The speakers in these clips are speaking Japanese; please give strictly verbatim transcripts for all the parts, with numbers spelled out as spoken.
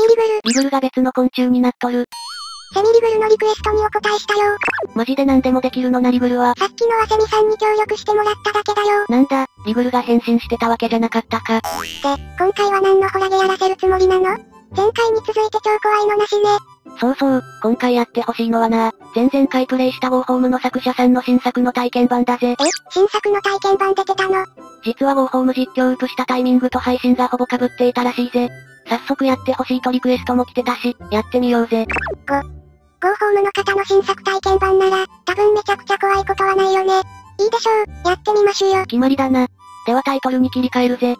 ミリグル。 リグルが別の昆虫になっとる。 セミリグルのリクエストにお答えしたよ。 マジで何でもできるのなリグルは。 さっきのアセミさんに協力してもらっただけだよ。 なんだ、リグルが変身してたわけじゃなかったか。 で、今回は何のホラゲやらせるつもりなの？前回に続いて超怖いのなしね。 そうそう、今回やってほしいのはな、前々回プレイしたウォーホームの作者さんの新作の体験版だぜ。 え、新作の体験版出てたの？ 実はウォーホーム実況ウープしたタイミングと配信がほぼ被っていたらしいぜ。早速やってほしいとリクエストも来てたし、やってみようぜ。 ご、ゴーホームの方の新作体験版なら、多分めちゃくちゃ怖いことはないよね。いいでしょう、やってみましょうよ。 決まりだな。ではタイトルに切り替えるぜ。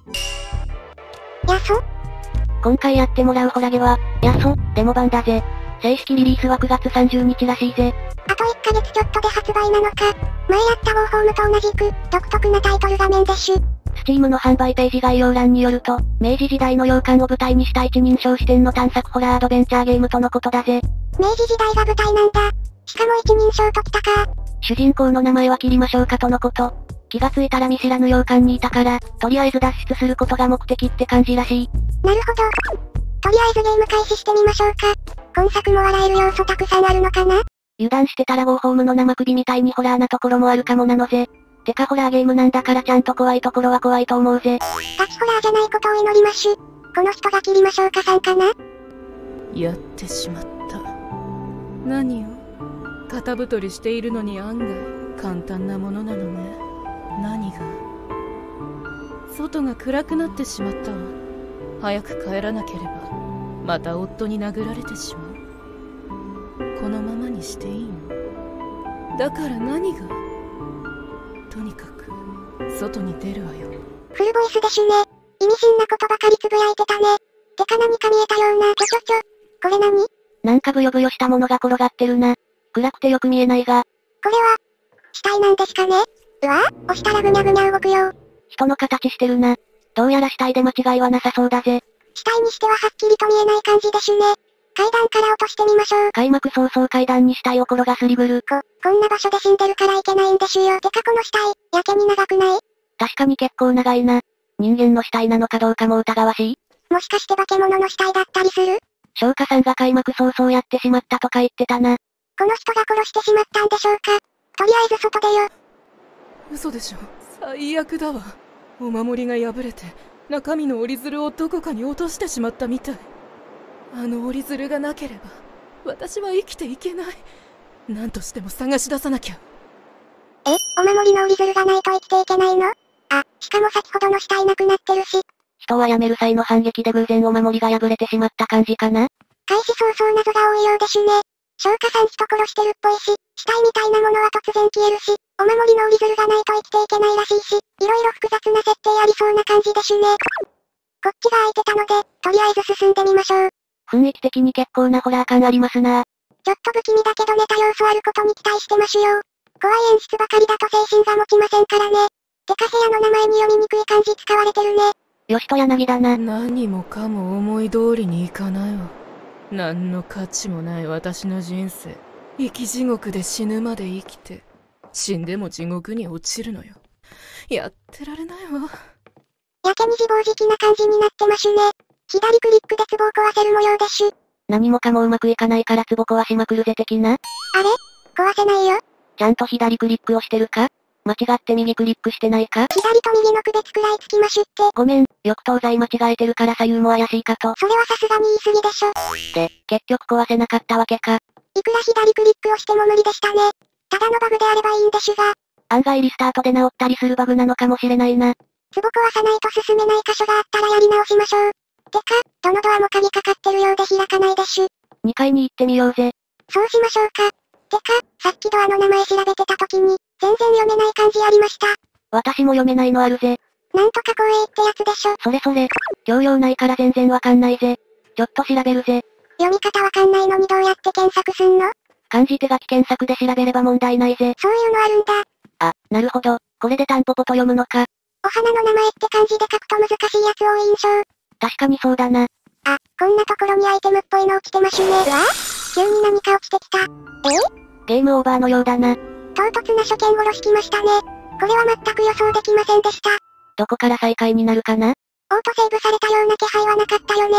やそ？ 今回やってもらうホラゲは、やそ、デモ版だぜ。正式リリースはくがつさんじゅうにちらしいぜ。 あといっかげつちょっとで発売なのか。前やったウォーホームと同じく、独特なタイトル画面デッシュ。 スチームの販売ページ概要欄によると、明治時代の洋館を舞台にした一人称視点の探索ホラーアドベンチャーゲームとのことだぜ。 明治時代が舞台なんだ。しかも一人称ときたか。 主人公の名前は切りましょうかとのこと。気がついたら見知らぬ洋館にいたから、とりあえず脱出することが目的って感じらしい。 なるほど。とりあえずゲーム開始してみましょうか。今作も笑える要素たくさんあるのかな？ 油断してたらウォーホームの生首みたいにホラーなところもあるかもなのぜ。てかホラーゲームなんだからちゃんと怖いところは怖いと思うぜ。 ガチホラーじゃないことを祈りましゅ。この人が切りましょうかさんかな？ やってしまった。何を？肩太りしているのに案外簡単なものなのね。何が？外が暗くなってしまったわ。早く帰らなければまた夫に殴られてしまう。このままにしていいの？だから何が？とにかく外に出るわよ。 フルボイスでしゅね。意味深なことばかりつぶやいてたね。てか何か見えたような。ちょちょちょ。これ何？ なんかブヨブヨしたものが転がってるな。暗くてよく見えないが。 これは、死体なんですかね？うわぁ、押したらぐにゃぐにゃ動くよ。 人の形してるな。どうやら死体で間違いはなさそうだぜ。 死体にしてははっきりと見えない感じでしゅね。階段から落としてみましょう。 開幕早々階段に死体を転がすリグル。 こ、こんな場所で死んでるからいけないんでしゅよ。てかこの死体、やけに長くない？ 確かに結構長いな。人間の死体なのかどうかも疑わしい。 もしかして化け物の死体だったりする？ 翔歌さんが開幕早々やってしまったとか言ってたな。 この人が殺してしまったんでしょうか？とりあえず外出よ。 嘘でしょ。最悪だわ。お守りが破れて、中身の折り鶴をどこかに落としてしまったみたい。あの折り鶴がなければ、私は生きていけない。何としても探し出さなきゃ。 え、お守りの折り鶴がないと生きていけないの？あ、しかも先ほどの死体なくなってるし。 人は辞める際の反撃で偶然お守りが破れてしまった感じかな？ 開始早々謎が多いようでしゅね。翔歌さん人殺してるっぽいし、死体みたいなものは突然消えるし、お守りの折り鶴がないと生きていけないらしいし、いろいろ複雑な設定ありそうな感じでしゅね。こっちが空いてたので、とりあえず進んでみましょう。 雰囲気的に結構なホラー感ありますな。 ちょっと不気味だけどネタ要素あることに期待してましゅよ。怖い演出ばかりだと精神が持ちませんからね。てか部屋の名前に読みにくい漢字使われてるね。 よしと柳だな。 何もかも思い通りにいかないわ。何の価値もない私の人生。生き地獄で死ぬまで生きて、死んでも地獄に落ちるのよ。やってられないわ。 やけに自暴自棄な感じになってましゅね。左クリックで壺を壊せる模様でしゅ。 何もかもうまくいかないから壺壊しまくるぜ的な。 あれ？壊せないよ。 ちゃんと左クリックをしてるか？間違って右クリックしてないか？ 左と右の区別くらいつきましゅって。 ごめん、よく東西間違えてるから左右も怪しいかと。 それはさすがに言い過ぎでしょ。 で、結局壊せなかったわけか。 いくら左クリックをしても無理でしたね。ただのバグであればいいんでしゅが。 案外リスタートで直ったりするバグなのかもしれないな。 壺壊さないと進めない箇所があったらやり直しましょう。てか、どのドアも鍵かかってるようで開かないでしゅ。 にかいに行ってみようぜ。 そうしましょうか。てか、さっきドアの名前調べてた時に、全然読めない漢字ありました。 私も読めないのあるぜ。 なんとか光栄ってやつでしょ。 それそれ。教養ないから全然わかんないぜ。ちょっと調べるぜ。 読み方わかんないのにどうやって検索すんの？ 漢字手書き検索で調べれば問題ないぜ。 そういうのあるんだ。 あ、なるほど。これでタンポポと読むのか。 お花の名前って漢字で書くと難しいやつ多い印象。 確かにそうだな。 あ、こんなところにアイテムっぽいの落ちてましゅね。うわ？急に何か落ちてきた。え？ ゲームオーバーのようだな。 唐突な初見殺しきましたね。これは全く予想できませんでした。 どこから再開になるかな？ オートセーブされたような気配はなかったよね。あ、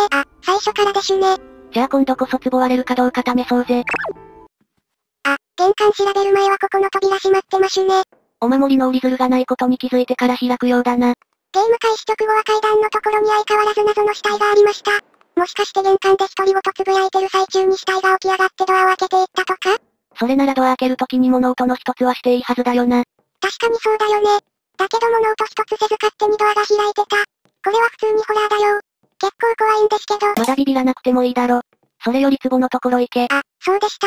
最初からでしゅね。 じゃあ今度こそ壺割れるかどうか試そうぜ。 あ、玄関調べる前はここの扉閉まってましゅね。 お守りの折り鶴がないことに気づいてから開くようだな。 ゲーム開始直後は階段のところに相変わらず謎の死体がありました。もしかして玄関で独り言つぶやいてる最中に死体が起き上がってドアを開けていったとか？ それならドア開ける時に物音の一つはしていいはずだよな。 確かにそうだよね。だけど物音一つせず勝手にドアが開いてた。これは普通にホラーだよ。結構怖いんですけど。 まだビビらなくてもいいだろ。それより壺のところ行け。 あ、そうでした。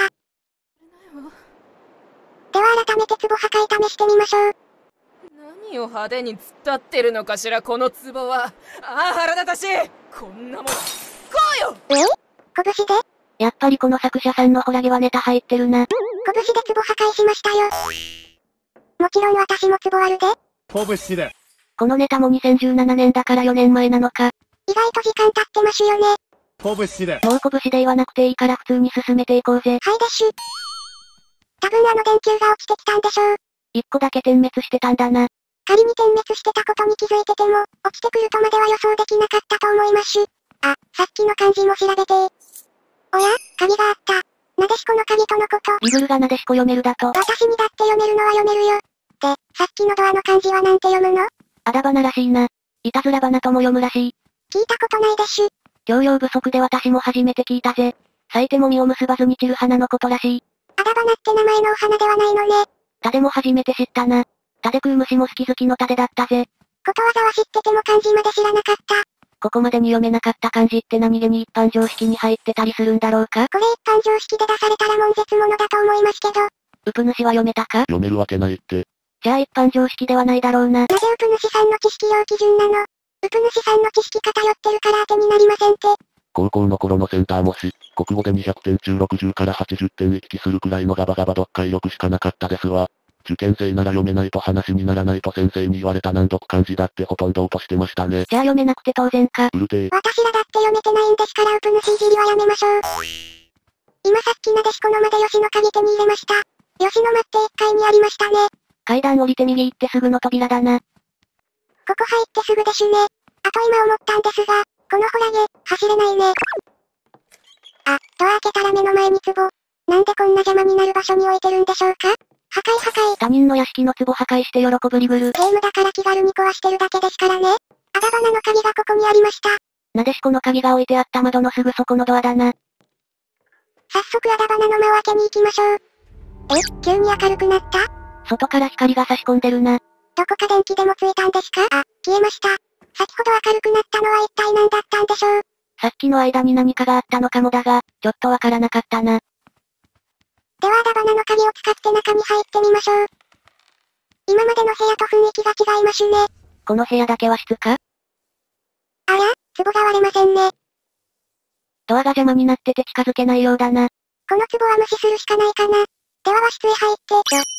では改めて壺破壊試してみましょう。 何を派手に突っ立ってるのかしらこの壺は。ああ、腹立たしい。こんなもんこうよ。 え？拳で？ やっぱりこの作者さんのホラゲはネタ入ってるな。 拳で壺破壊しましたよ。もちろん私も壺あるで。 拳で。 このネタもにせんじゅうななねんだからよねんまえなのか。 意外と時間経ってましゅよね。 拳で。 もう拳で言わなくていいから普通に進めていこうぜ。 はいでしゅ。多分あの電球が落ちてきたんでしょう。 一個だけ点滅してたんだな。 仮に点滅してたことに気づいてても、落ちてくるとまでは予想できなかったと思いましゅ。あ、さっきの漢字も調べて。おや、鍵があった。なでしこの鍵とのこと。 リグルがなでしこ読めるだと。 私にだって読めるのは読めるよ。で、さっきのドアの漢字はなんて読むの？ あだ花らしいな。いたずら花とも読むらしい。 聞いたことないでしゅ。 教養不足で私も初めて聞いたぜ。咲いても実を結ばずに散る花のことらしい。 あだ花って名前のお花ではないのね。 タデも初めて知ったな。タデ食う虫も好き好きのタデだったぜ。 ことわざは知ってても漢字まで知らなかった。 ここまでに読めなかった漢字って何気に一般常識に入ってたりするんだろうか？ これ一般常識で出されたら悶絶ものだと思いますけど。 ウプ主は読めたか？ 読めるわけないって。 じゃあ一般常識ではないだろうな。 なぜウプ主さんの知識量基準なの？ウプ主さんの知識偏ってるから当てになりませんって。 高校の頃のセンター模試、国語でにひゃくてん中ろくじゅうからはちじゅってん行き来するくらいのガバガバ読解力しかなかったですわ。受験生なら読めないと話にならないと先生に言われた難読漢字だってほとんど落としてましたね。 じゃあ読めなくて当然か。 うるてえ。 私らだって読めてないんですからウプ主いじりはやめましょう。今さっきなでしこのまで吉野鍵手に入れました。吉野間っていっかいにありましたね。 階段降りて右行ってすぐの扉だな。 ここ入ってすぐでしゅね。あと今思ったんですが、このホラゲ、走れないね。あ、ドア開けたら目の前に壺。なんでこんな邪魔になる場所に置いてるんでしょうか？破壊破壊。 他人の屋敷の壺破壊して喜ぶリグル。 ゲームだから気軽に壊してるだけですからね。あだ花の鍵がここにありました。 なでしこの鍵が置いてあった窓のすぐそこのドアだな。 早速あだ花の間を開けに行きましょう。え、急に明るくなった？ 外から光が差し込んでるな。 どこか電気でもついたんですか？あ、消えました。先ほど明るくなったのは一体何だったんでしょう？ さっきの間に何かがあったのかもだが、ちょっとわからなかったな。 ではあだ花の鍵を使って中に入ってみましょう。今までの部屋と雰囲気が違いましゅね。 この部屋だけ和室か？ あら、壺が割れませんね。 ドアが邪魔になってて近づけないようだな。 この壺は無視するしかないかな。では和室へ入って、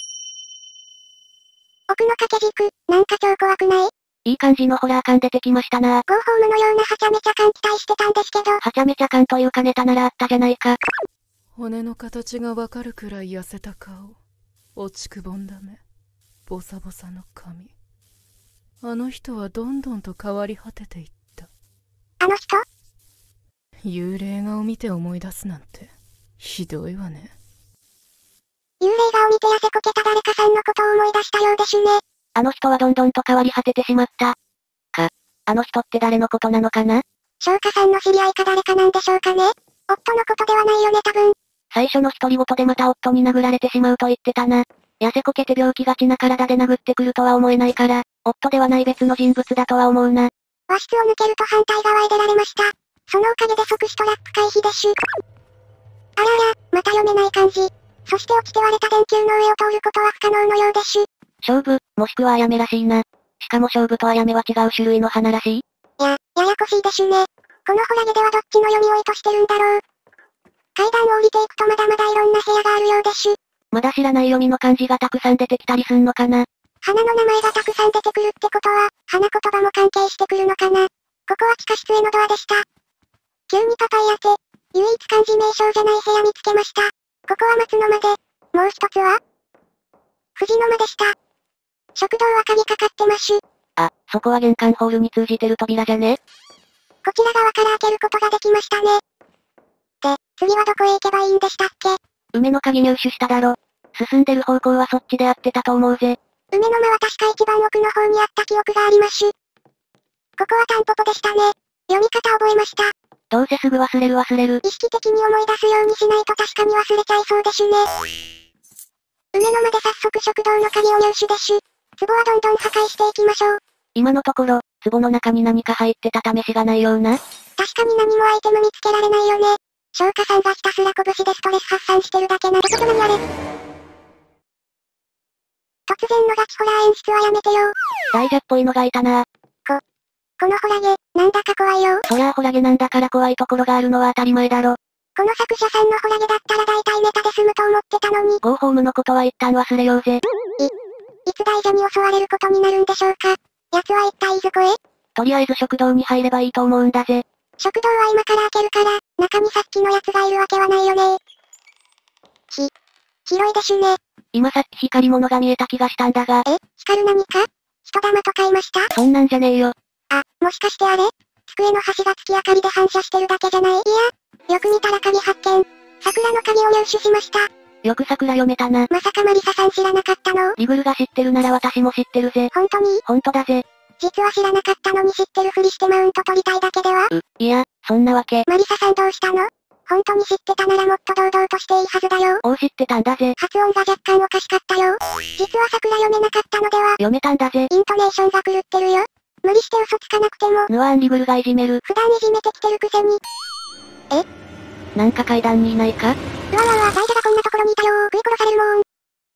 奥の掛け軸、なんか超怖くない？ いい感じのホラー感出てきましたな。 ゴーホームのようなはちゃめちゃ感期待してたんですけど。 はちゃめちゃ感というかネタならあったじゃないか。 骨の形がわかるくらい痩せた顔、落ちくぼんだ目、ボサボサの髪。あの人はどんどんと変わり果てていった。 あの人？ 幽霊画を見て思い出すなんてひどいわね。 幽霊画を見て痩せこけた誰かさんのことを思い出したようでしゅね。 あの人はどんどんと変わり果ててしまった。か、あの人って誰のことなのかな？ 翔歌さんの知り合いか誰かなんでしょうかね。夫のことではないよね多分。 最初の独り言でまた夫に殴られてしまうと言ってたな。痩せこけて病気がちな体で殴ってくるとは思えないから、夫ではない別の人物だとは思うな。 和室を抜けると反対側へ出られました。そのおかげで即死トラック回避でしゅ。あらあら、また読めない漢字。そして落ちて割れた電球の上を通ることは不可能のようでしゅ。 勝負、もしくはあやめらしいな。しかも勝負とあやめは違う種類の花らしい？ いや、ややこしいでしゅね。このホラゲではどっちの読みを意図してるんだろう。階段を降りていくとまだまだいろんな部屋があるようでしゅ。 まだ知らない読みの漢字がたくさん出てきたりすんのかな。 花の名前がたくさん出てくるってことは、花言葉も関係してくるのかな。ここは地下室へのドアでした。急にパパイ当て、唯一漢字名称じゃない部屋見つけました。ここは松の間で、もう一つは藤の間でした。食堂は鍵かかってましゅ。 あ、そこは玄関ホールに通じてる扉じゃね？ こちら側から開けることができましたね。で、次はどこへ行けばいいんでしたっけ？ 梅の鍵入手しただろ。進んでる方向はそっちで合ってたと思うぜ。 梅の間は確か一番奥の方にあった記憶があります。ここはタンポポでしたね。読み方覚えました。 どうせすぐ忘れる忘れる。 意識的に思い出すようにしないと確かに忘れちゃいそうでしゅね。梅の間で早速食堂の鍵を入手でしゅ。壺はどんどん破壊していきましょう。 今のところ、壺の中に何か入ってた試しがないような。 確かに何もアイテム見つけられないよね。消化さんがひたすら拳でストレス発散してるだけな。ってこと何あれ。突然のガチホラー演出はやめてよ。 大蛇っぽいのがいたな。 こ、このホラゲ、なんだか怖いよ。 そりゃあホラゲなんだから怖いところがあるのは当たり前だろ。 この作者さんのホラゲだったら大体ネタで済むと思ってたのに。 ゴーホームのことは一旦忘れようぜ。 い、いつ大蛇に襲われることになるんでしょうか。奴は一体いずこへ？ とりあえず食堂に入ればいいと思うんだぜ。 食堂は今から開けるから、中にさっきの奴がいるわけはないよね。ひ、広いでしゅね。 今さっき光り物が見えた気がしたんだが。 え、光る何か？人玉と買いました？ そんなんじゃねえよ。 あ、もしかしてあれ？机の端が月明かりで反射してるだけじゃない？いや、よく見たら鍵発見。桜の鍵を入手しました。 よく桜読めたな。 まさかマリサさん知らなかったの？ リグルが知ってるなら私も知ってるぜ。 本当に？ 本当だぜ。 実は知らなかったのに知ってるふりしてマウント取りたいだけでは？ う、いや、そんなわけ。 マリサさんどうしたの？本当に知ってたならもっと堂々としていいはずだよ。 おう知ってたんだぜ。 発音が若干おかしかったよ。実は桜読めなかったのでは？ 読めたんだぜ。 イントネーションが狂ってるよ。無理して嘘つかなくても。 ヌアーンリグルがいじめる。 普段いじめてきてるくせに。え？ なんか階段にいないか？ うわわわ、大蛇がこんなところにいたよー。食い殺されるもーん。って、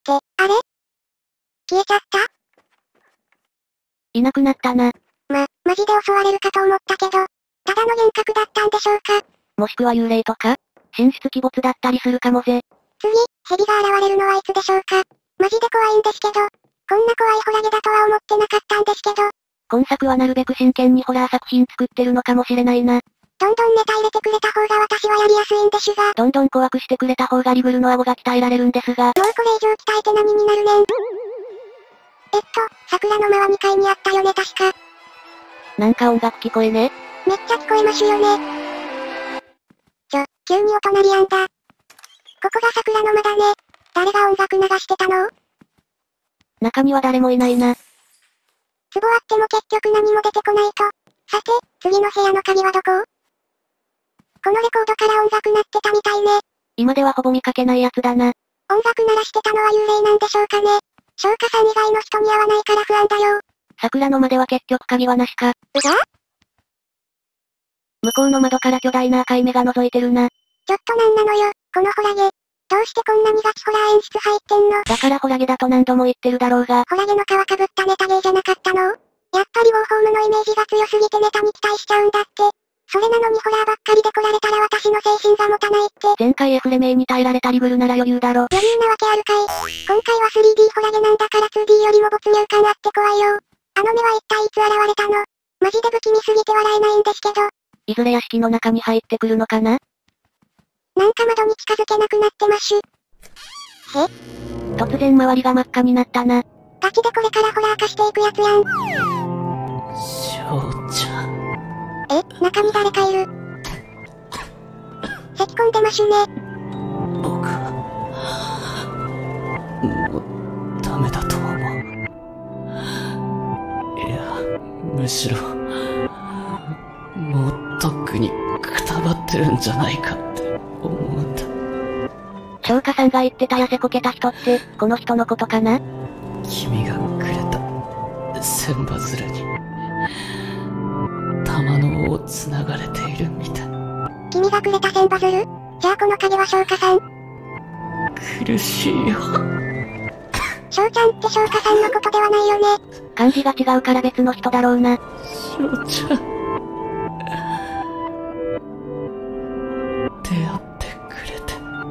あれ？消えちゃった？ いなくなったな。 ま、マジで襲われるかと思ったけど、ただの幻覚だったんでしょうか？ もしくは幽霊とか？神出鬼没だったりするかもぜ。 次、蛇が現れるのはいつでしょうか？マジで怖いんですけど、こんな怖いホラゲだとは思ってなかったんですけど。 今作はなるべく真剣にホラー作品作ってるのかもしれないな。 どんどんネタ入れてくれた方が私はやりやすいんでしゅが。 どんどん怖くしてくれた方がリグルの顎が鍛えられるんですが。 もうこれ以上鍛えて何になるねん。えっと、桜の間はにかいにあったよね確か。 なんか音楽聞こえね？ めっちゃ聞こえましゅよね。ちょ、急に音鳴りやんだ。ここが桜の間だね。誰が音楽流してたの？ 中には誰もいないな。 壺あっても結局何も出てこないと。さて、次の部屋の鍵はどこ？このレコードから音楽鳴ってたみたいね。 今ではほぼ見かけないやつだな。 音楽鳴らしてたのは幽霊なんでしょうかね。消化さん以外の人に会わないから不安だよ。 桜の間では結局鍵はなしか。 うが？ 向こうの窓から巨大な赤い目が覗いてるな。 ちょっとなんなのよ、このホラゲ。どうしてこんなにガチホラー演出入ってんの？ だからホラゲだと何度も言ってるだろうが。 ホラゲの皮かぶったネタ芸じゃなかったの？やっぱりウォーホームのイメージが強すぎてネタに期待しちゃうんだって。それなのにホラーばっかりで来られたら私の精神が持たないって。 前回エフレメイに耐えられたリグルなら余裕だろ。 余裕なわけあるかい。今回は スリーディー ホラゲなんだから ツーディー よりも没入感あって怖いよ。あの目は一体いつ現れたの？マジで不気味すぎて笑えないんですけど。 いずれ屋敷の中に入ってくるのかな？ なんか窓に近づけなくなってましゅ。へ？ 突然周りが真っ赤になったな。 ガチでこれからホラー化していくやつやん。 翔ちゃん。 え、中に誰かいる。咳込んでましゅね。 僕は、もう、ダメだと思う。いや、むしろ、もうとっくにくたばってるんじゃないかって思うんだ。 消化さんが言ってた痩せこけた人って、この人のことかな？ 君がくれた、千羽鶴に、玉の尾を繋がれているみたい。 君がくれた千羽鶴？じゃあこの影は消化さん。 苦しいよ。 翔ちゃんって消化さんのことではないよね。 漢字が違うから別の人だろうな。 翔ちゃん。出会ってくれて。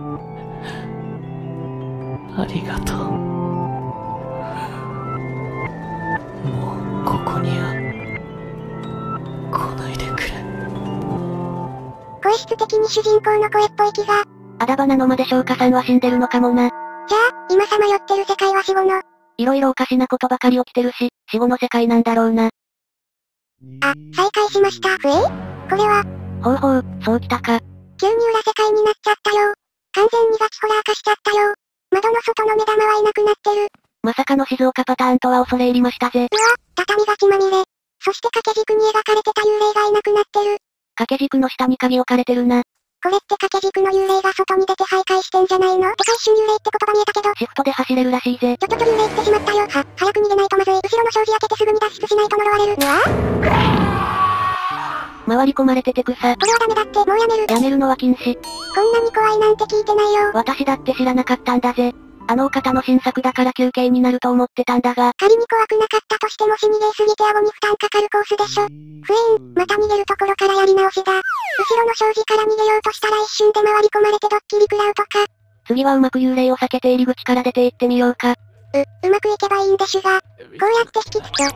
ありがとう。もうここには来ないでくれ。 声質的に主人公の声っぽい気が。 あだばなの間で消化さんは死んでるのかもな。 じゃあ、今さまよってる世界は死後の。 いろいろおかしなことばかり起きてるし、死後の世界なんだろうな。 あ、再開しました。ふえ？ これは、 ほうほう、そうきたか。 急に裏世界になっちゃったよ。完全にガチホラー化しちゃったよ。窓の外の目玉はいなくなってる。 まさかの静岡パターンとは恐れ入りましたぜ。 うわ、畳が血まみれ。そして掛け軸に描かれてた幽霊がいなくなってる。 掛け軸の下に鍵置かれてるな。 これって掛け軸の幽霊が外に出て徘徊してんじゃないの？てか一瞬幽霊って言葉見えたけど。 シフトで走れるらしいぜ。 ちょちょちょ幽霊来てしまったよ。は、早く逃げないとまずい。後ろの障子開けてすぐに脱出しないと呪われる。うわ回り込まれてて草。 これはダメだって、もうやめる。 やめるのは禁止。 こんなに怖いなんて聞いてないよ。 私だって知らなかったんだぜ。あのお方の新作だから休憩になると思ってたんだが。 仮に怖くなかったとしても死にげすぎて顎に負担かかるコースでしょ。フエン、また逃げるところからやり直しだ。後ろの障子から逃げようとしたら一瞬で回り込まれてドッキリ食らうとか。 次はうまく幽霊を避けて入り口から出て行ってみようか。 う、うまくいけばいいんでしゅが。こうやって引きつけ。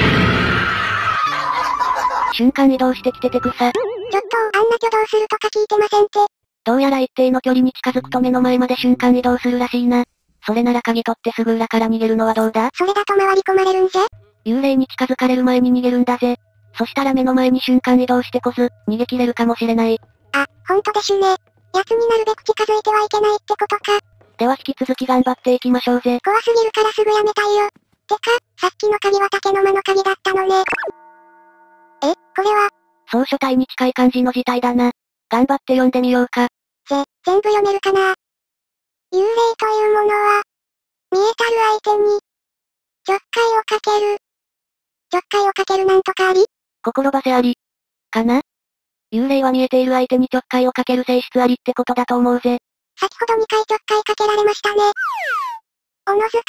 瞬間移動してきてて草。 ちょっと、あんな挙動するとか聞いてませんって。 どうやら一定の距離に近づくと目の前まで瞬間移動するらしいな。それなら鍵取ってすぐ裏から逃げるのはどうだ？ それだと回り込まれるんじゃ？ 幽霊に近づかれる前に逃げるんだぜ。そしたら目の前に瞬間移動してこず、逃げ切れるかもしれない。 あ、ほんとでしゅね。奴になるべく近づいてはいけないってことか。 では引き続き頑張っていきましょうぜ。 怖すぎるからすぐやめたいよ。てか、さっきの鍵は竹の間の鍵だったのね。え、これは？ そう書体に近い感じの字体だな。頑張って読んでみようか。 ぜ、全部読めるかな？幽霊というものは、見えたる相手に、ちょっかいをかける。ちょっかいをかけるなんとかあり？ 心ばせあり。かな？幽霊は見えている相手にちょっかいをかける性質ありってことだと思うぜ。 先ほどにかいちょっかいかけられましたね。おのずから、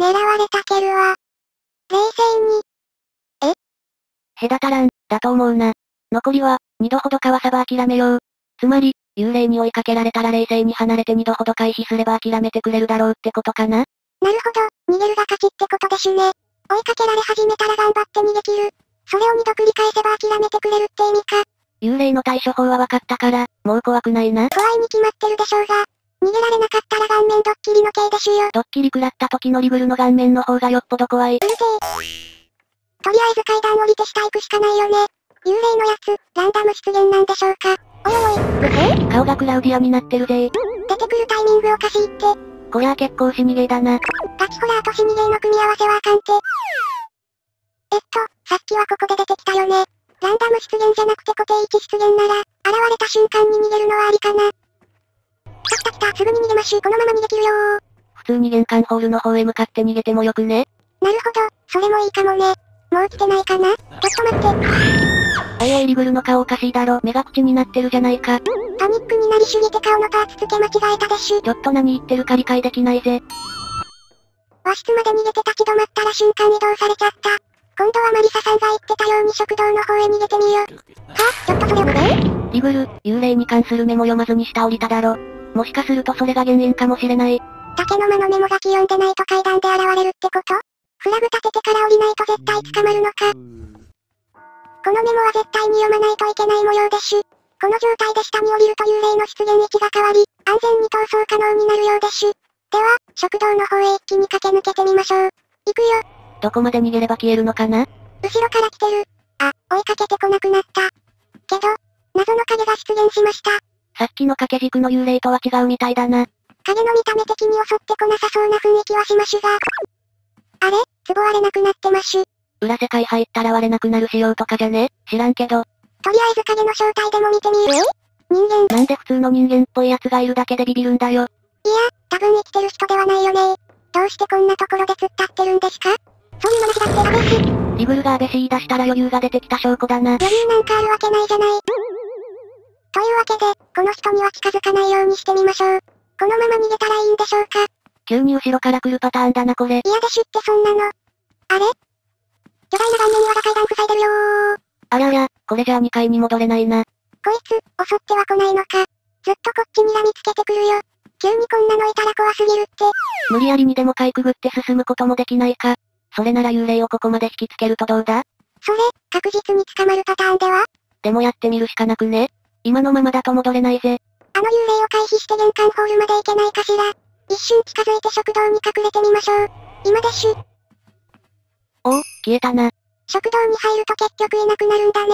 狙われたけるは、冷静に。え？ 隔たらん、だと思うな。残りは、二度ほどかわさば諦めよう。つまり、幽霊に追いかけられたら冷静に離れて二度ほど回避すれば諦めてくれるだろうってことかな？ なるほど、逃げるが勝ちってことでしゅね。追いかけられ始めたら頑張って逃げ切る。それを二度繰り返せば諦めてくれるって意味か。 幽霊の対処法は分かったから、もう怖くないな。 怖いに決まってるでしょうが。逃げられなかったら顔面ドッキリの刑でしゅよ。 ドッキリ食らった時のリグルの顔面の方がよっぽど怖い。 うるせえ。とりあえず階段降りて下行くしかないよね。幽霊のやつ、ランダム出現なんでしょうか。おいおい、うへ？ 顔がクラウディアになってるぜ。 出てくるタイミングおかしいって。 こりゃあ結構死にゲーだな。 ガチホラーと死にゲーの組み合わせはあかんて。えっと、さっきはここで出てきたよね。ランダム出現じゃなくて固定位置出現なら、現れた瞬間に逃げるのはありかな。来た来た来た、すぐに逃げましゅ。このまま逃げ切るよー。 普通に玄関ホールの方へ向かって逃げてもよくね？ なるほど、それもいいかもね。もう来てないかな？ちょっと待って。 おいおいリグルの顔おかしいだろ。目が口になってるじゃないか。 パニックになりすぎて顔のパーツ付け間違えたでしゅ。 ちょっと何言ってるか理解できないぜ。 和室まで逃げて立ち止まったら瞬間移動されちゃった。今度はマリサさんが言ってたように食堂の方へ逃げてみよ。はぁ、ちょっとそれをね。 リグル、幽霊に関するメモ読まずに下降りただろ。もしかするとそれが原因かもしれない。 竹の間のメモ書き読んでないと階段で現れるってこと？フラグ立ててから降りないと絶対捕まるのか。このメモは絶対に読まないといけない模様でしゅ。この状態で下に降りると幽霊の出現位置が変わり、安全に逃走可能になるようでしゅ。では、食堂の方へ一気に駆け抜けてみましょう。行くよ。 どこまで逃げれば消えるのかな？ 後ろから来てる。あ、追いかけてこなくなった。けど、謎の影が出現しました。 さっきの掛け軸の幽霊とは違うみたいだな。 影の見た目的に襲ってこなさそうな雰囲気はしましゅが。あれ？壺割れなくなってましゅ。 裏世界入ったら割れなくなる仕様とかじゃね？知らんけど。 とりあえず影の正体でも見てみる？人間。 なんで普通の人間っぽいやつがいるだけでビビるんだよ。 いや、多分生きてる人ではないよね。どうしてこんなところで突っ立ってるんですか？そういう話だって安倍氏。 リグルが安倍氏言い出したら余裕が出てきた証拠だな。 余裕なんかあるわけないじゃない。というわけで、この人には近づかないようにしてみましょう。このまま逃げたらいいんでしょうか？ 急に後ろから来るパターンだなこれ。 嫌でしゅってそんなの。あれ？巨大な顔面に我が階段塞いでるよー。 あらあら、これじゃあにかいに戻れないな。 こいつ、襲っては来ないのか。ずっとこっちにらみつけてくるよ。急にこんなのいたら怖すぎるって。 無理やりにでもかいくぐって進むこともできないか。それなら幽霊をここまで引きつけるとどうだ？ それ、確実に捕まるパターンでは？ でもやってみるしかなくね？今のままだと戻れないぜ。 あの幽霊を回避して玄関ホールまで行けないかしら。一瞬近づいて食堂に隠れてみましょう。今でしゅ。 おお、消えたな。 食堂に入ると結局いなくなるんだね。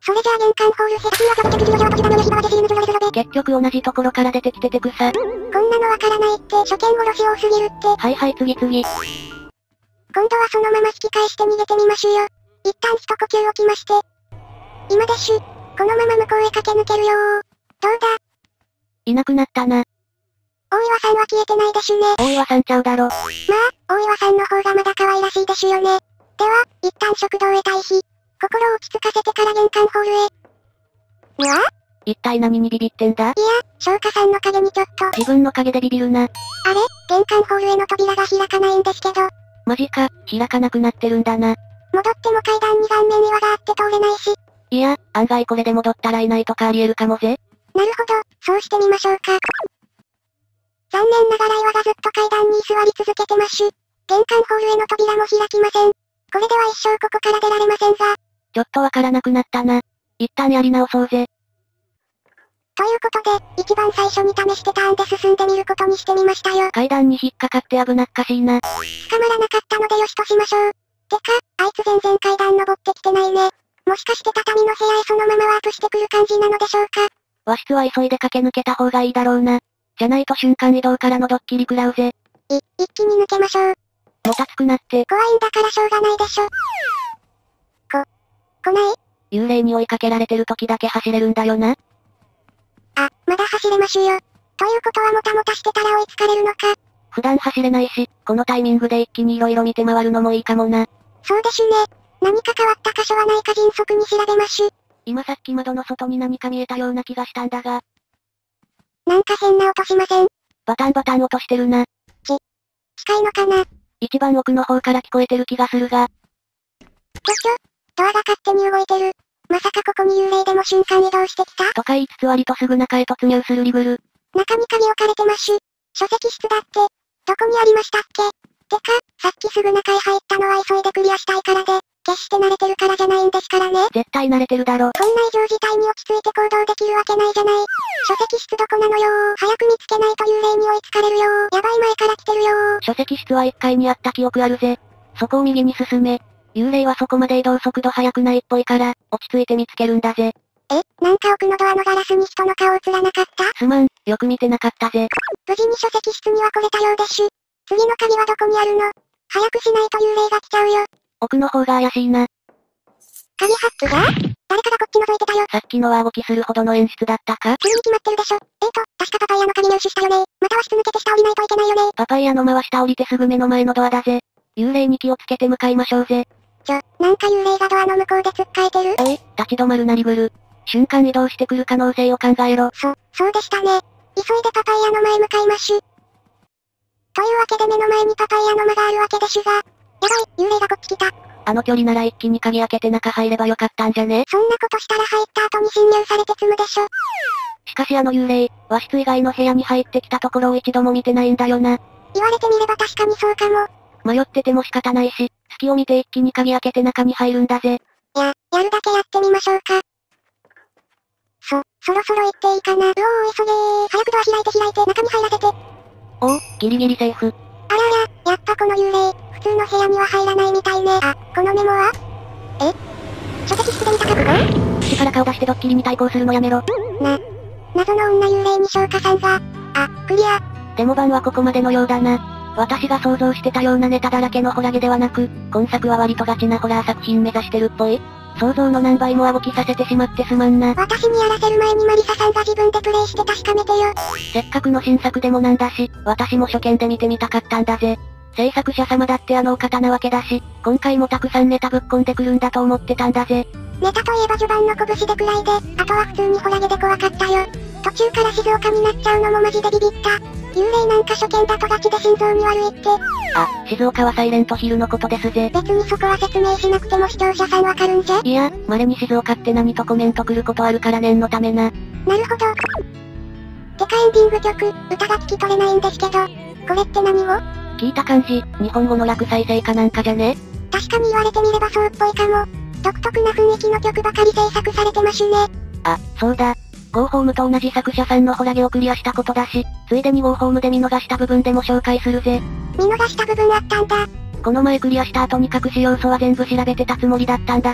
それじゃあ玄関ホールへ先は飛びてくるよとの広場で尻抜けられるので。 結局同じところから出てきてて草。 こんなのわからないって、初見殺し多すぎるって。 はいはい次々。 今度はそのまま引き返して逃げてみましゅよ。一旦一呼吸置きまして。今でしゅ。このまま向こうへ駆け抜けるよー。どうだ？ いなくなったな。 大岩さんは消えてないでしゅね。 大岩さんちゃうだろ。 まあ、大岩さんの方がまだ可愛らしいでしゅよね。では、一旦食堂へ退避。心を落ち着かせてから玄関ホールへ。うわ？ 一体何にビビってんだ？ いや、翔歌さんの影にちょっと。 自分の影でビビるな。 あれ？玄関ホールへの扉が開かないんですけど。 マジか、開かなくなってるんだな。 戻っても階段に顔面に輪があって通れないし。 いや、案外これで戻ったらいないとかありえるかもぜ。 なるほど、そうしてみましょうか。残念ながら岩がずっと階段に居座り続けてましゅ。玄関ホールへの扉も開きません。これでは一生ここから出られませんが。 ちょっとわからなくなったな。一旦やり直そうぜ。 ということで、一番最初に試してターンで進んでみることにしてみましたよ。 階段に引っかかって危なっかしいな。 捕まらなかったのでよしとしましょう。てか、あいつ全然階段登ってきてないね。もしかして畳の部屋へそのままワープしてくる感じなのでしょうか。 和室は急いで駆け抜けた方がいいだろうな。じゃないと瞬間移動からのドッキリ食らうぜ。 い、一気に抜けましょう。 もたつくなって。 怖いんだからしょうがないでしょ。こ、来ない？ 幽霊に追いかけられてる時だけ走れるんだよな。 あ、まだ走れましゅよ。ということはもたもたしてたら追いつかれるのか。 普段走れないし、このタイミングで一気に色々見て回るのもいいかもな。 そうでしゅね。何か変わった箇所はないか迅速に調べましゅ。 今さっき窓の外に何か見えたような気がしたんだが。 なんか変な音しません？ バタンバタン音してるな。 ち、近いのかな？ 一番奥の方から聞こえてる気がするが。 ちょちょ、ドアが勝手に動いてる。まさかここに幽霊でも瞬間移動してきた？ とか言いつつ割とすぐ中へ突入するリグル。 中に鍵置かれてましゅ。書籍室だって、どこにありましたっけ？てか、さっきすぐ中へ入ったのは急いでクリアしたいからで、決して慣れてるからじゃないんですからね。 絶対慣れてるだろ。 こんな異常事態に落ち着いて行動できるわけないじゃない。書籍室どこなのよー。早く見つけないと幽霊に追いつかれるよー。やばい前から来てるよー。 書籍室はいっかいにあった記憶あるぜ。そこを右に進め。幽霊はそこまで移動速度速くないっぽいから、落ち着いて見つけるんだぜ。 え、なんか奥のドアのガラスに人の顔映らなかった？ すまん、よく見てなかったぜ。 無事に書籍室には来れたようでしゅ。次の鍵はどこにあるの？早くしないと幽霊が来ちゃうよ。 奥の方が怪しいな。 鍵ハックが？誰かがこっち覗いてたよ。 さっきのは動きするほどの演出だったか？ 急に決まってるでしょ。えーと、確かパパイヤの鍵入手したよね。または室抜けて下降りないといけないよね。 パパイヤの真は下降りてすぐ目の前のドアだぜ。幽霊に気をつけて向かいましょうぜ。 ちょ、なんか幽霊がドアの向こうでつっかえてる？ おい、立ち止まるなリグル。瞬間移動してくる可能性を考えろ。 そ、そうでしたね。急いでパパイヤの前向かいましゅ。というわけで目の前にパパイヤの間があるわけでしゅが。やばい、幽霊がこっち来た。 あの距離なら一気に鍵開けて中入ればよかったんじゃね？ そんなことしたら入った後に侵入されて積むでしょ。 しかしあの幽霊、和室以外の部屋に入ってきたところを一度も見てないんだよな。 言われてみれば確かにそうかも。 迷ってても仕方ないし、隙を見て一気に鍵開けて中に入るんだぜ。 や、やるだけやってみましょうか。そ、そろそろ行っていいかな。うおー、急げー。早くドア開いて開いて中に入らせて。 おお、ギリギリセーフ。 あらあら、やっぱこの幽霊、普通の部屋には入らないみたいね。あ、このメモは？え？書籍室で見た覚悟？ 口から顔出してドッキリに対抗するのやめろ。 な、謎の女幽霊に昇華さんが。あ、クリア。 デモ版はここまでのようだな。私が想像してたようなネタだらけのホラゲではなく、今作は割とガチなホラー作品目指してるっぽい。想像の何倍も動きさせてしまってすまんな。 私にやらせる前にマリサさんが自分でプレイして確かめてよ。 せっかくの新作でもなんだし、私も初見で見てみたかったんだぜ。制作者様だってあのお方なわけだし、今回もたくさんネタぶっ込んでくるんだと思ってたんだぜ。 ネタといえば序盤の拳でくらいで、あとは普通にホラゲで怖かったよ。途中から静岡になっちゃうのもマジでビビった。幽霊なんか初見だとガチで心臓に悪いって。 あ、静岡はサイレントヒルのことですぜ。 別にそこは説明しなくても視聴者さんわかるんじゃ？ いや、稀に静岡って何とコメント来ることあるから念のためな。 なるほど。てかエンディング曲、歌が聞き取れないんですけど、これって何を？ 聞いた感じ、日本語の略再生かなんかじゃね？ 確かに言われてみればそうっぽいかも。独特な雰囲気の曲ばかり制作されてましゅね。 あ、そうだ。ゴーホームと同じ作者さんのホラゲをクリアしたことだし、ついでにゴーホームで見逃した部分でも紹介するぜ。 見逃した部分あったんだ。 この前クリアした後に隠し要素は全部調べてたつもりだったんだが、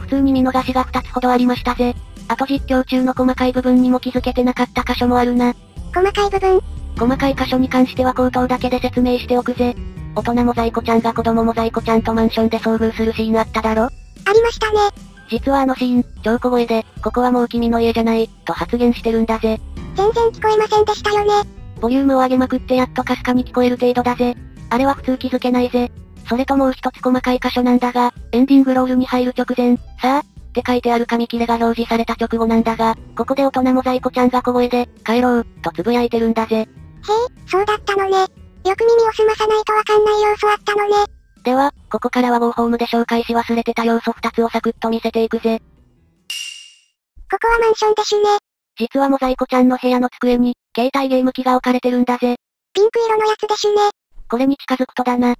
普通に見逃しがふたつほどありましたぜ。あと実況中の細かい部分にも気づけてなかった箇所もあるな。 細かい部分細かい箇所に関しては口頭だけで説明しておくぜ。大人モザイコちゃんが子供モザイコちゃんとマンションで遭遇するシーンあっただろ？ ありましたね。 実はあのシーン、超小声で、ここはもう君の家じゃない、と発言してるんだぜ。 全然聞こえませんでしたよね。 ボリュームを上げまくってやっとかすかに聞こえる程度だぜ。あれは普通気づけないぜ。それともう一つ細かい箇所なんだが、エンディングロールに入る直前、さあ、って書いてある紙切れが表示された直後なんだが、ここで大人モザイコちゃんが小声で、帰ろう、とつぶやいてるんだぜ。へえ、 そうだったのね。よく耳を澄まさないとわかんない要素あったのね。 では、ここからはゴーホームで紹介し忘れてた要素ふたつをサクッと見せていくぜ。 ここはマンションでしゅね。 実はモザイコちゃんの部屋の机に、携帯ゲーム機が置かれてるんだぜ。 ピンク色のやつでしゅね。 これに近づくとだな。 え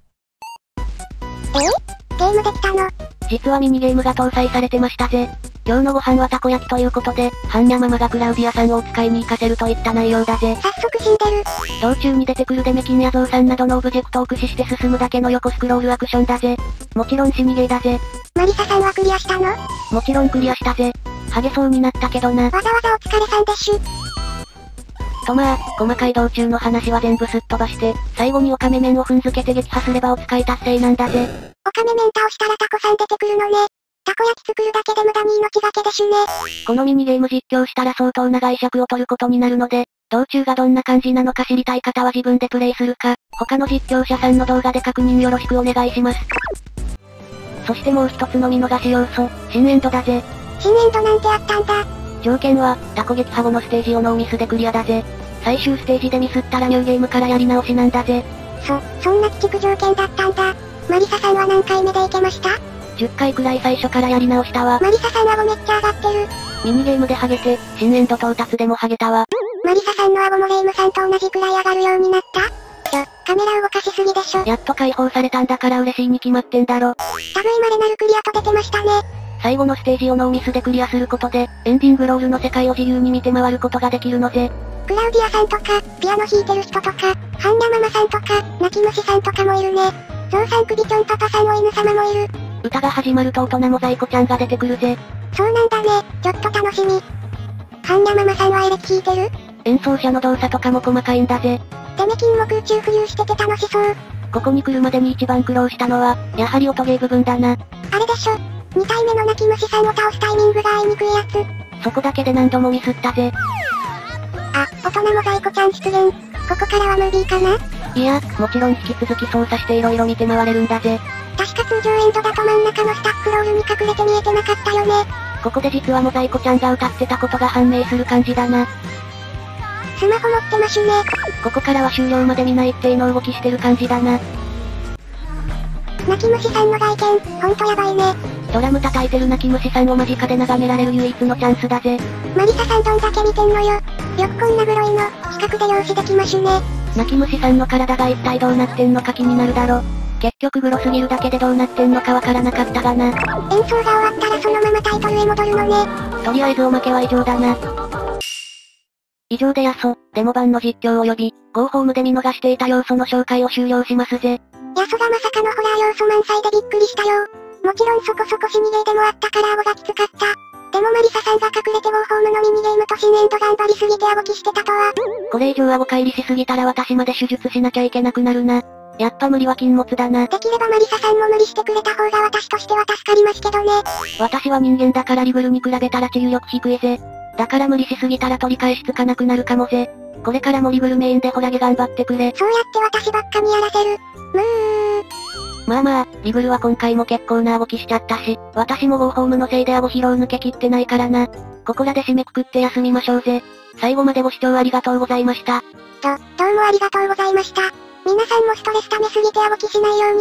ゲームできたの？ 実はミニゲームが搭載されてましたぜ。今日のご飯はたこ焼きということで、ハンニャママがクラウディアさんをお使いに行かせるといった内容だぜ。 早速死んでる。 道中に出てくるデメキンやゾウさんなどのオブジェクトを駆使して進むだけの横スクロールアクションだぜ。もちろん死にゲーだぜ。 マリサさんはクリアしたの？ もちろんクリアしたぜ。ハゲそうになったけどな。 わざわざお疲れさんでしゅ。 とまあ、細かい道中の話は全部すっ飛ばして、最後にオカメ面を踏んづけて撃破すればお使い達成なんだぜ。 オカメ面倒したらタコさん出てくるのね。たこ焼き作るだけで無駄に命がけでしゅね。 このミニゲーム実況したら相当長い尺を取ることになるので、道中がどんな感じなのか知りたい方は自分でプレイするか、他の実況者さんの動画で確認よろしくお願いします。そしてもう一つの見逃し要素、新エンドだぜ。 新エンドなんてあったんだ。 条件は、タコ撃破後のステージをノーミスでクリアだぜ。最終ステージでミスったらニューゲームからやり直しなんだぜ。 そ、そんな鬼畜条件だったんだ。マリサさんは何回目でいけました？ じゅっかいくらい最初からやり直したわ。 マリサさんは顎めっちゃ上がってる。 ミニゲームでハゲて、新エンド到達でもハゲたわ。 マリサさんの顎もレイムさんと同じくらい上がるようになった？ちょ、カメラ動かしすぎでしょ。 やっと解放されたんだから嬉しいに決まってんだろ。 類まれなるクリアと出てましたね。 最後のステージをノーミスでクリアすることで、エンディングロールの世界を自由に見て回ることができるのぜ。 クラウディアさんとか、ピアノ弾いてる人とか、ハンナママさんとか、泣き虫さんとかもいるね。ゾウさん首ちょんパパさんお犬様もいる。 歌が始まると大人モザイコちゃんが出てくるぜ。 そうなんだね、ちょっと楽しみ。ハンナママさんはエレキ弾いてる？ 演奏者の動作とかも細かいんだぜ。 デメキンも空中浮遊してて楽しそう。 ここに来るまでに一番苦労したのは、やはり音ゲー部分だな。 あれでしょ、に体目の泣き虫さんを倒すタイミングが合いにくいやつ。 そこだけで何度もミスったぜ。 あ、大人モザイコちゃん出現。ここからはムービーかな？ いや、もちろん引き続き操作して色々見て回れるんだぜ。 確か通常エンドだと真ん中のスタッフロールに隠れて見えてなかったよね。 ここで実はモザイコちゃんが歌ってたことが判明する感じだな。 スマホ持ってましゅね。 ここからは終了まで見ないっての動きしてる感じだな。 泣き虫さんの外見、ほんとやばいね。 ドラム叩いてる泣き虫さんを間近で眺められる唯一のチャンスだぜ。 マリサさんどんだけ見てんのよ。よくこんなグロいの、近くで用視できましゅね。 泣き虫さんの体が一体どうなってんのか気になるだろ。結局グロすぎるだけでどうなってんのかわからなかったがな。 演奏が終わったらそのままタイトルへ戻るのね。 とりあえずおまけは以上だな。以上でやそ、デモ版の実況及び、ゴーホームで見逃していた要素の紹介を終了しますぜ。 ヤソがまさかのホラー要素満載でびっくりしたよ。もちろんそこそこ死にゲーでもあったから顎がきつかった。でもマリサさんが隠れてゴーホームのミニゲームと新エンド頑張りすぎて顎きしてたとは。 これ以上顎帰りしすぎたら私まで手術しなきゃいけなくなるな。やっぱ無理は禁物だな。 できればマリサさんも無理してくれた方が私としては助かりますけどね。 私は人間だからリグルに比べたら治癒力低いぜ。だから無理しすぎたら取り返しつかなくなるかもぜ。これからもリグルメインでホラゲ頑張ってくれ。 そうやって私ばっかにやらせる。むー。 まあまあ、リグルは今回も結構な顎きしちゃったし、私もゴーホームのせいで顎疲労抜けきってないからな。ここらで締めくくって休みましょうぜ。最後までご視聴ありがとうございました。 と、どうもありがとうございました。皆さんもストレス溜めすぎて顎きしないように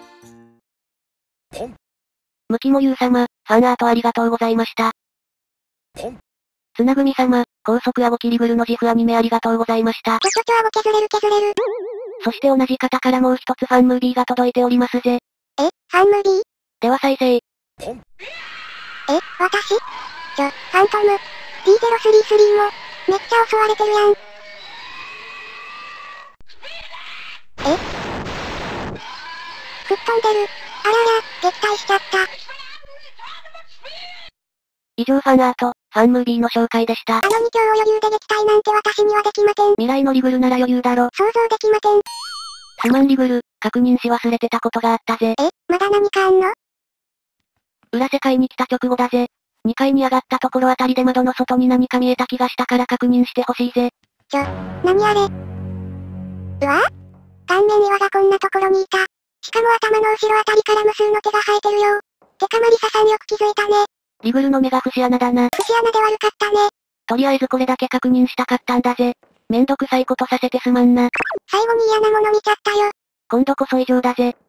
ね。 むきもゆう様、ファンアートありがとうございました。つなぐみ様、高速顎きリグルのジフアニメありがとうございました。 ちょちょちょ顎削れる削れる。 そして同じ方からもう一つファンムービーが届いておりますぜ。 え、ファンムービー？ では再生。 え、私？ちょ、ファントム、ディーゼロスリースリーも、めっちゃ襲われてるやん。え？吹っ飛んでる。あらら、撃退しちゃった。 以上ファンアート、ファンムービーの紹介でした。 あのに強を余裕で撃退なんて私にはできません。 未来のリグルなら余裕だろ。 想像できません。 すまんリグル、確認し忘れてたことがあったぜ。 え、まだ何かあんの？ 裏世界に来た直後だぜ。にかいに上がったところあたりで窓の外に何か見えた気がしたから確認してほしいぜ。 ちょ、何あれ？うわぁ？顔面岩がこんなところにいた。しかも頭の後ろあたりから無数の手が生えてるよ。てかマリサさんよく気づいたね。 リグルの目が節穴だな。 節穴で悪かったね。 とりあえずこれだけ確認したかったんだぜ。めんどくさいことさせてすまんな。 最後に嫌なもの見ちゃったよ。 今度こそ以上だぜ。